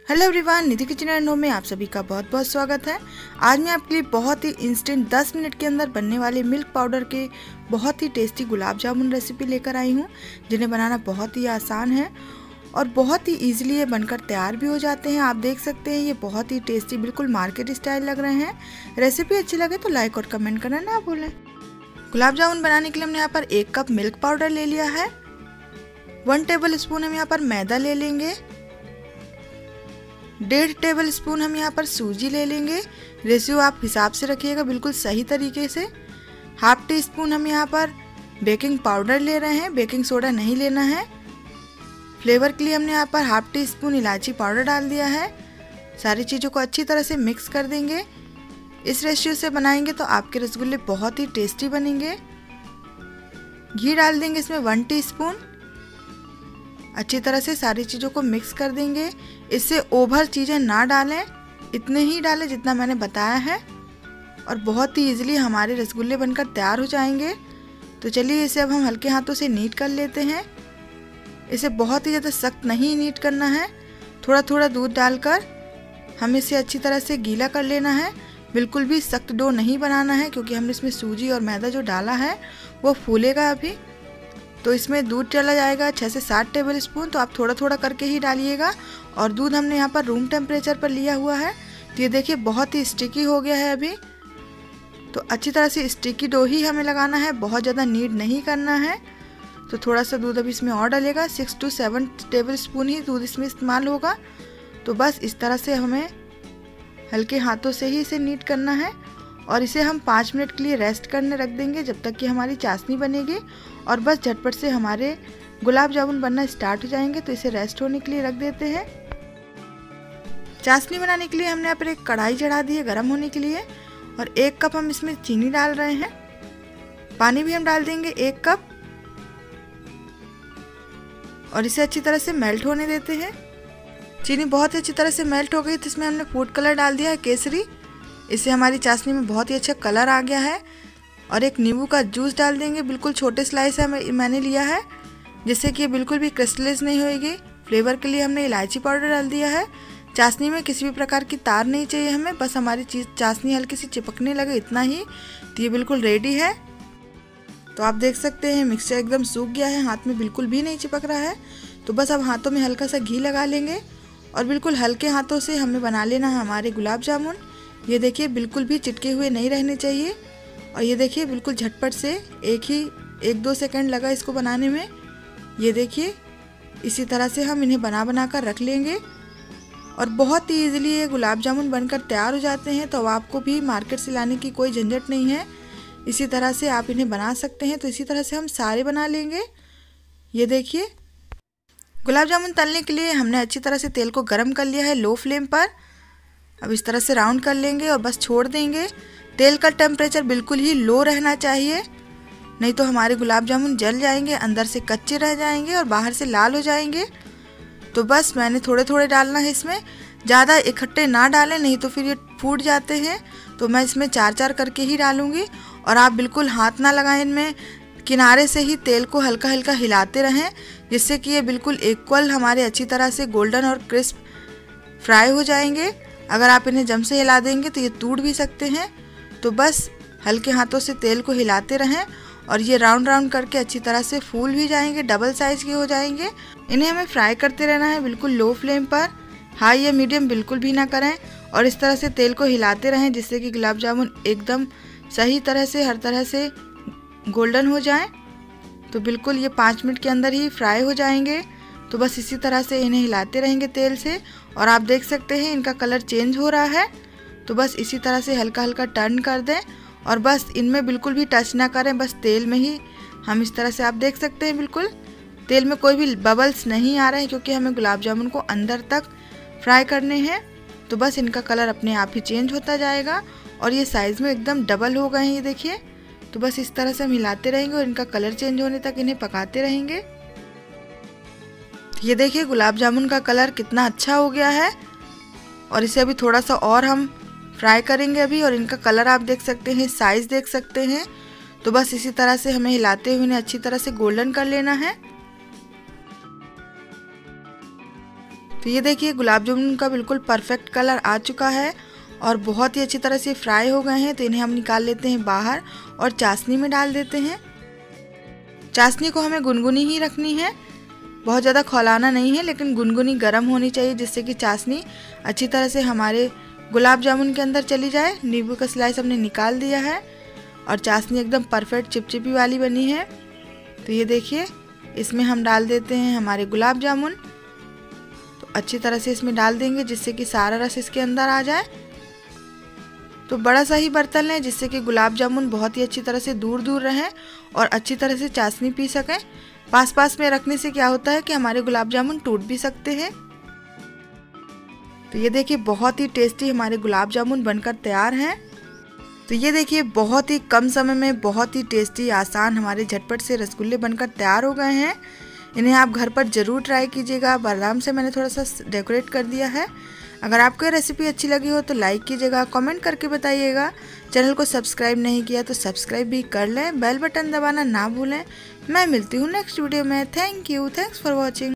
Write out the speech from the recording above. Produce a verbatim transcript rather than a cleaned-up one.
Hello everyone, Nidhi kitchen and home में आप सभी का बहुत बहुत स्वागत है। आज मैं आपके लिए बहुत ही इंस्टेंट दस मिनट के अंदर बनने वाले मिल्क पाउडर के बहुत ही टेस्टी गुलाब जामुन रेसिपी लेकर आई हूँ, जिन्हें बनाना बहुत ही आसान है और बहुत ही इजीली ये बनकर तैयार भी हो जाते हैं। आप देख सकते हैं ये बहुत ही टेस्टी बिल्कुल मार्केट स्टाइल लग रहे हैं। रेसिपी अच्छी लगे तो लाइक और कमेंट करना ना भूलें। गुलाब जामुन बनाने के लिए हमने यहाँ पर एक कप मिल्क पाउडर ले लिया है। वन टेबल स्पून हम यहाँ पर मैदा ले लेंगे। डेढ़ टेबल स्पून हम यहाँ पर सूजी ले लेंगे। रेशियो आप हिसाब से रखिएगा बिल्कुल सही तरीके से। हाफ टी स्पून हम यहाँ पर बेकिंग पाउडर ले रहे हैं, बेकिंग सोडा नहीं लेना है। फ्लेवर के लिए हमने यहाँ पर हाफ टी स्पून इलायची पाउडर डाल दिया है। सारी चीज़ों को अच्छी तरह से मिक्स कर देंगे। इस रेशियो से बनाएंगे तो आपके रसगुल्ले बहुत ही टेस्टी बनेंगे। घी डाल देंगे इसमें वन टी स्पून। अच्छी तरह से सारी चीज़ों को मिक्स कर देंगे। इससे ओवर चीज़ें ना डालें, इतने ही डालें जितना मैंने बताया है और बहुत ही इजीली हमारे रसगुल्ले बनकर तैयार हो जाएंगे। तो चलिए इसे अब हम हल्के हाथों से नीट कर लेते हैं। इसे बहुत ही ज़्यादा सख्त नहीं नीट करना है, थोड़ा थोड़ा दूध डालकर हमें इसे अच्छी तरह से गीला कर लेना है। बिल्कुल भी सख्त डो नहीं बनाना है, क्योंकि हमने इसमें सूजी और मैदा जो डाला है वो फूलेगा अभी। तो इसमें दूध चला जाएगा छः से सात टेबल स्पून, तो आप थोड़ा थोड़ा करके ही डालिएगा। और दूध हमने यहाँ पर रूम टेम्परेचर पर लिया हुआ है। तो ये देखिए बहुत ही स्टिकी हो गया है अभी। तो अच्छी तरह से स्टिकी डो ही हमें लगाना है, बहुत ज़्यादा नीड नहीं करना है। तो थोड़ा सा दूध अभी इसमें और डलेगा, six to seven tablespoon ही दूध इसमें इस्तेमाल होगा। तो बस इस तरह से हमें हल्के हाथों से ही इसे नीट करना है और इसे हम पाँच मिनट के लिए रेस्ट करने रख देंगे, जब तक कि हमारी चाशनी बनेगी। और बस झटपट से हमारे गुलाब जामुन बनना स्टार्ट हो जाएंगे। तो इसे रेस्ट होने के लिए रख देते हैं। चाशनी बनाने के लिए हमने यहाँ पर एक कढ़ाई चढ़ा दी है गर्म होने के लिए, और एक कप हम इसमें चीनी डाल रहे हैं। पानी भी हम डाल देंगे एक कप और इसे अच्छी तरह से मेल्ट होने देते हैं। चीनी बहुत ही अच्छी तरह से मेल्ट हो गई, तो इसमें हमने फूड कलर डाल दिया है केसरी। इससे हमारी चाशनी में बहुत ही अच्छा कलर आ गया है। और एक नींबू का जूस डाल देंगे, बिल्कुल छोटे स्लाइस है मैंने लिया है, जिससे कि ये बिल्कुल भी क्रिस्टलाइज नहीं होएगी। फ्लेवर के लिए हमने इलायची पाउडर डाल दिया है। चाशनी में किसी भी प्रकार की तार नहीं चाहिए हमें, बस हमारी चीज़ चाशनी हल्की सी चिपकने लगे, इतना ही। तो ये बिल्कुल रेडी है। तो आप देख सकते हैं मिक्सचर एकदम सूख गया है, हाथ में बिल्कुल भी नहीं चिपक रहा है। तो बस अब हाथों में हल्का सा घी लगा लेंगे और बिल्कुल हल्के हाथों से हमें बना लेना है हमारे गुलाब जामुन। ये देखिए बिल्कुल भी चिटके हुए नहीं रहने चाहिए। और ये देखिए बिल्कुल झटपट से एक ही एक दो सेकंड लगा इसको बनाने में। ये देखिए इसी तरह से हम इन्हें बना बना कर रख लेंगे और बहुत ही इजीली ये गुलाब जामुन बनकर तैयार हो जाते हैं। तो आपको भी मार्केट से लाने की कोई झंझट नहीं है, इसी तरह से आप इन्हें बना सकते हैं। तो इसी तरह से हम सारे बना लेंगे। ये देखिए गुलाब जामुन तलने के लिए हमने अच्छी तरह से तेल को गर्म कर लिया है लो फ्लेम पर। अब इस तरह से राउंड कर लेंगे और बस छोड़ देंगे। तेल का टेम्परेचर बिल्कुल ही लो रहना चाहिए, नहीं तो हमारे गुलाब जामुन जल जाएंगे, अंदर से कच्चे रह जाएंगे और बाहर से लाल हो जाएंगे। तो बस मैंने थोड़े थोड़े डालना है इसमें, ज़्यादा इकट्ठे ना डालें, नहीं तो फिर ये फूट जाते हैं। तो मैं इसमें चार चार करके ही डालूँगी। और आप बिल्कुल हाथ ना लगाएं इनमें, किनारे से ही तेल को हल्का हल्का हिलाते रहें, जिससे कि ये बिल्कुल इक्वल हमारे अच्छी तरह से गोल्डन और क्रिस्प फ्राई हो जाएंगे। अगर आप इन्हें जम से हिला देंगे तो ये टूट भी सकते हैं। तो बस हल्के हाथों से तेल को हिलाते रहें और ये राउंड राउंड करके अच्छी तरह से फूल भी जाएंगे, डबल साइज के हो जाएंगे। इन्हें हमें फ्राई करते रहना है बिल्कुल लो फ्लेम पर, हाई या मीडियम बिल्कुल भी ना करें। और इस तरह से तेल को हिलाते रहें, जिससे कि गुलाब जामुन एकदम सही तरह से हर तरह से गोल्डन हो जाएं। तो बिल्कुल ये पाँच मिनट के अंदर ही फ्राई हो जाएंगे। तो बस इसी तरह से इन्हें हिलाते रहेंगे तेल से। और आप देख सकते हैं इनका कलर चेंज हो रहा है। तो बस इसी तरह से हल्का हल्का टर्न कर दें और बस इनमें बिल्कुल भी टच ना करें, बस तेल में ही हम इस तरह से, आप देख सकते हैं बिल्कुल तेल में कोई भी बबल्स नहीं आ रहे हैं, क्योंकि हमें गुलाब जामुन को अंदर तक फ्राई करने हैं। तो बस इनका कलर अपने आप ही चेंज होता जाएगा और ये साइज़ में एकदम डबल हो गए हैं, ये देखिए। तो बस इस तरह से हम हिलाते रहेंगे और इनका कलर चेंज होने तक इन्हें पकाते रहेंगे। ये देखिए गुलाब जामुन का कलर कितना अच्छा हो गया है। और इसे अभी थोड़ा सा और हम फ्राई करेंगे अभी, और इनका कलर आप देख सकते हैं, साइज़ देख सकते हैं। तो बस इसी तरह से हमें हिलाते हुए इन्हें अच्छी तरह से गोल्डन कर लेना है। तो ये देखिए गुलाब जामुन का बिल्कुल परफेक्ट कलर आ चुका है और बहुत ही अच्छी तरह से फ्राई हो गए हैं। तो इन्हें हम निकाल लेते हैं बाहर और चाशनी में डाल देते हैं। चाशनी को हमें गुनगुनी ही रखनी है, बहुत ज़्यादा खौलाना नहीं है, लेकिन गुनगुनी गर्म होनी चाहिए जिससे कि चाशनी अच्छी तरह से हमारे गुलाब जामुन के अंदर चली जाए। नींबू का स्लाइस हमने निकाल दिया है और चाशनी एकदम परफेक्ट चिपचिपी वाली बनी है। तो ये देखिए इसमें हम डाल देते हैं हमारे गुलाब जामुन। तो अच्छी तरह से इसमें डाल देंगे जिससे कि सारा रस इसके अंदर आ जाए। तो बड़ा सा ही बर्तन लें जिससे कि गुलाब जामुन बहुत ही अच्छी तरह से दूर दूर रहें और अच्छी तरह से चाशनी पी सकें। पास पास में रखने से क्या होता है कि हमारे गुलाब जामुन टूट भी सकते हैं। तो ये देखिए बहुत ही टेस्टी हमारे गुलाब जामुन बनकर तैयार हैं। तो ये देखिए बहुत ही कम समय में बहुत ही टेस्टी आसान हमारे झटपट से रसगुल्ले बनकर तैयार हो गए हैं। इन्हें आप घर पर ज़रूर ट्राई कीजिएगा। बादाम से मैंने थोड़ा सा डेकोरेट कर दिया है। अगर आपको ये रेसिपी अच्छी लगी हो तो लाइक कीजिएगा, कमेंट करके बताइएगा। चैनल को सब्सक्राइब नहीं किया तो सब्सक्राइब भी कर लें, बेल बटन दबाना ना भूलें। मैं मिलती हूँ नेक्स्ट वीडियो में। Thank you, thanks for watching.